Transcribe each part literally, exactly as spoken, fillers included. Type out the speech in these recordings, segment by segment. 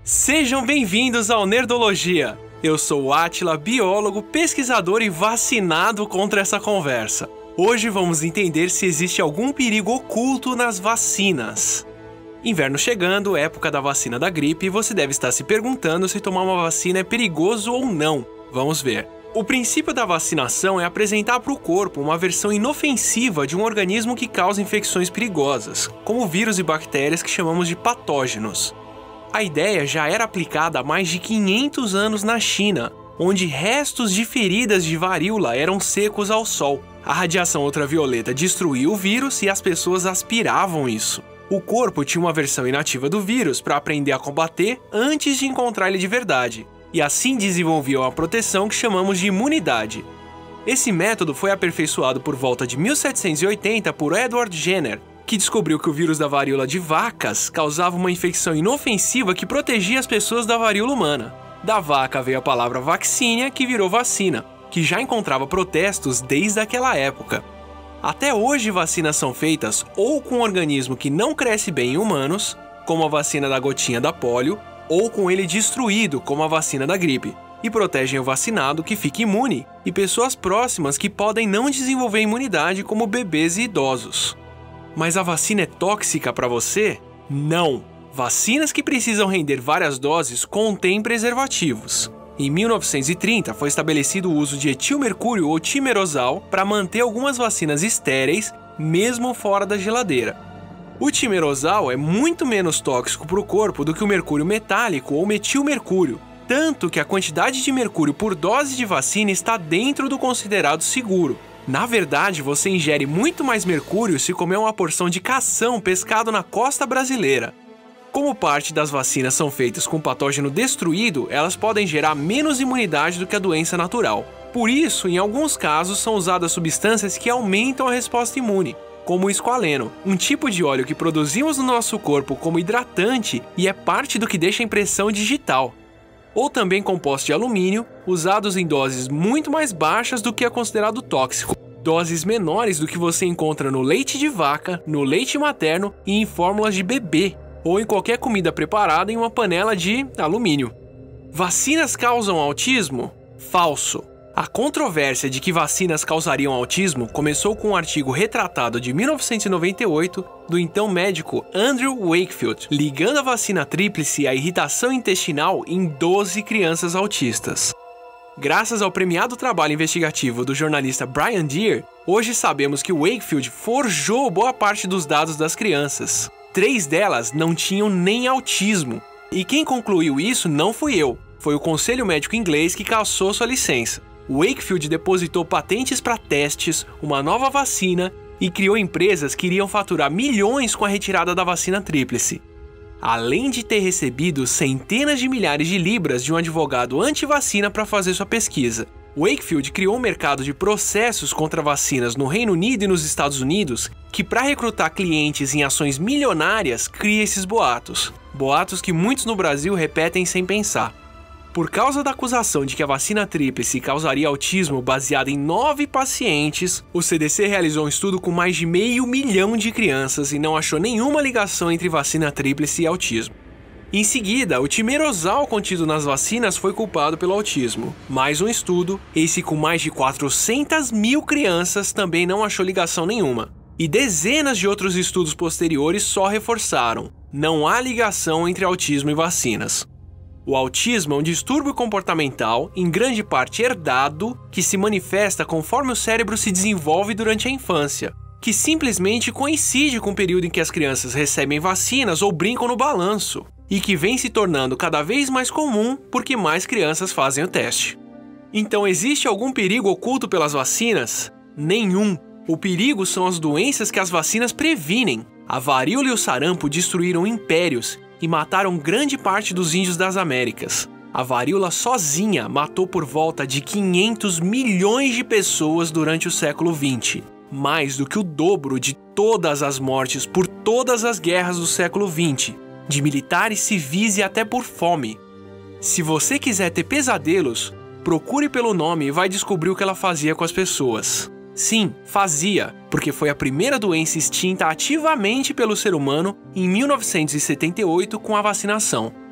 Sejam bem-vindos ao Nerdologia. Eu sou o Átila, biólogo, pesquisador e vacinado contra essa conversa. Hoje vamos entender se existe algum perigo oculto nas vacinas. Inverno chegando, época da vacina da gripe, e você deve estar se perguntando se tomar uma vacina é perigoso ou não. Vamos ver. O princípio da vacinação é apresentar para o corpo uma versão inofensiva de um organismo que causa infecções perigosas, como vírus e bactérias que chamamos de patógenos. A ideia já era aplicada há mais de quinhentos anos na China, onde restos de feridas de varíola eram secos ao sol. A radiação ultravioleta destruía o vírus e as pessoas aspiravam isso. O corpo tinha uma versão inativa do vírus para aprender a combater antes de encontrar ele de verdade, e assim desenvolvia uma proteção que chamamos de imunidade. Esse método foi aperfeiçoado por volta de mil setecentos e oitenta por Edward Jenner, que descobriu que o vírus da varíola de vacas causava uma infecção inofensiva que protegia as pessoas da varíola humana. Da vaca veio a palavra vaccinia, que virou vacina, que já encontrava protestos desde aquela época. Até hoje, vacinas são feitas ou com um organismo que não cresce bem em humanos, como a vacina da gotinha da polio, ou com ele destruído, como a vacina da gripe, e protegem o vacinado que fica imune, e pessoas próximas que podem não desenvolver imunidade, como bebês e idosos. Mas a vacina é tóxica para você? Não! Vacinas que precisam render várias doses contêm preservativos. Em mil novecentos e trinta foi estabelecido o uso de etilmercúrio ou timerosal para manter algumas vacinas estéreis, mesmo fora da geladeira. O timerosal é muito menos tóxico para o corpo do que o mercúrio metálico ou metilmercúrio, tanto que a quantidade de mercúrio por dose de vacina está dentro do considerado seguro. Na verdade, você ingere muito mais mercúrio se comer uma porção de cação pescado na costa brasileira. Como parte das vacinas são feitas com patógeno destruído, elas podem gerar menos imunidade do que a doença natural. Por isso, em alguns casos, são usadas substâncias que aumentam a resposta imune, como o esqualeno, um tipo de óleo que produzimos no nosso corpo como hidratante e é parte do que deixa a impressão digital. Ou também compostos de alumínio, usados em doses muito mais baixas do que é considerado tóxico, doses menores do que você encontra no leite de vaca, no leite materno e em fórmulas de bebê, ou em qualquer comida preparada em uma panela de alumínio. Vacinas causam autismo? Falso. A controvérsia de que vacinas causariam autismo começou com um artigo retratado de mil novecentos e noventa e oito do então médico Andrew Wakefield, ligando a vacina tríplice à irritação intestinal em doze crianças autistas. Graças ao premiado trabalho investigativo do jornalista Brian Deer, hoje sabemos que Wakefield forjou boa parte dos dados das crianças. Três delas não tinham nem autismo. E quem concluiu isso não fui eu, foi o Conselho Médico Inglês que cassou sua licença. Wakefield depositou patentes para testes, uma nova vacina e criou empresas que iriam faturar milhões com a retirada da vacina tríplice. Além de ter recebido centenas de milhares de libras de um advogado anti-vacina para fazer sua pesquisa. Wakefield criou um mercado de processos contra vacinas no Reino Unido e nos Estados Unidos que, para recrutar clientes em ações milionárias, cria esses boatos. Boatos que muitos no Brasil repetem sem pensar. Por causa da acusação de que a vacina tríplice causaria autismo baseada em nove pacientes, o C D C realizou um estudo com mais de meio milhão de crianças e não achou nenhuma ligação entre vacina tríplice e autismo. Em seguida, o timerosal contido nas vacinas foi culpado pelo autismo. Mais um estudo, esse com mais de quatrocentas mil crianças, também não achou ligação nenhuma. E dezenas de outros estudos posteriores só reforçaram: não há ligação entre autismo e vacinas. O autismo é um distúrbio comportamental, em grande parte herdado, que se manifesta conforme o cérebro se desenvolve durante a infância, que simplesmente coincide com o período em que as crianças recebem vacinas ou brincam no balanço, e que vem se tornando cada vez mais comum porque mais crianças fazem o teste. Então, existe algum perigo oculto pelas vacinas? Nenhum. O perigo são as doenças que as vacinas previnem. A varíola e o sarampo destruíram impérios e mataram grande parte dos índios das Américas. A varíola sozinha matou por volta de quinhentos milhões de pessoas durante o século vinte, mais do que o dobro de todas as mortes por todas as guerras do século vinte, de militares, civis e até por fome. Se você quiser ter pesadelos, procure pelo nome e vai descobrir o que ela fazia com as pessoas. Sim, fazia, porque foi a primeira doença extinta ativamente pelo ser humano em mil novecentos e setenta e oito com a vacinação.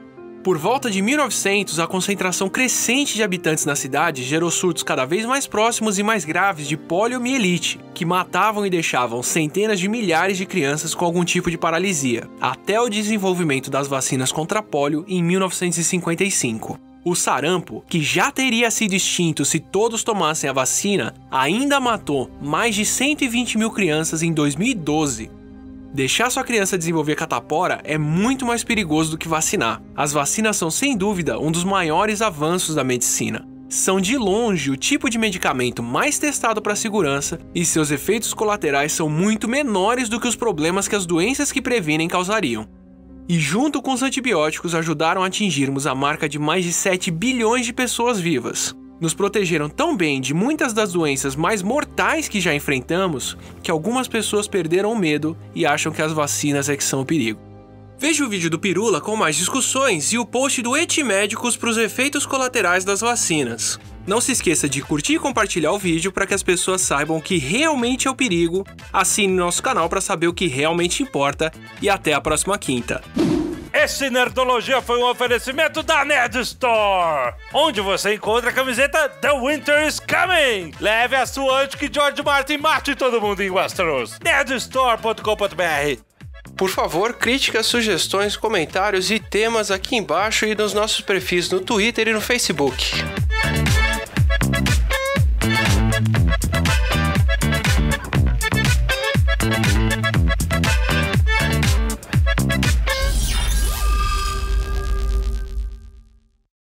Por volta de mil e novecentos, a concentração crescente de habitantes na cidade gerou surtos cada vez mais próximos e mais graves de poliomielite, que matavam e deixavam centenas de milhares de crianças com algum tipo de paralisia, até o desenvolvimento das vacinas contra a polio em mil novecentos e cinquenta e cinco. O sarampo, que já teria sido extinto se todos tomassem a vacina, ainda matou mais de cento e vinte mil crianças em dois mil e doze. Deixar sua criança desenvolver catapora é muito mais perigoso do que vacinar. As vacinas são, sem dúvida, um dos maiores avanços da medicina. São de longe o tipo de medicamento mais testado para segurança e seus efeitos colaterais são muito menores do que os problemas que as doenças que previnem causariam. E junto com os antibióticos ajudaram a atingirmos a marca de mais de sete bilhões de pessoas vivas. Nos protegeram tão bem de muitas das doenças mais mortais que já enfrentamos, que algumas pessoas perderam o medo e acham que as vacinas é que são o perigo. Veja o vídeo do Pirula com mais discussões e o post do Etimédicos para os efeitos colaterais das vacinas. Não se esqueça de curtir e compartilhar o vídeo para que as pessoas saibam o que realmente é o perigo, assine nosso canal para saber o que realmente importa e até a próxima quinta. Esse Nerdologia foi um oferecimento da Nerd Store, onde você encontra a camiseta The Winter is Coming. Leve a sua antes que George Martin mate todo mundo em Westeros. nerd store ponto com ponto b r. Por favor, críticas, sugestões, comentários e temas aqui embaixo e nos nossos perfis no Twitter e no Facebook.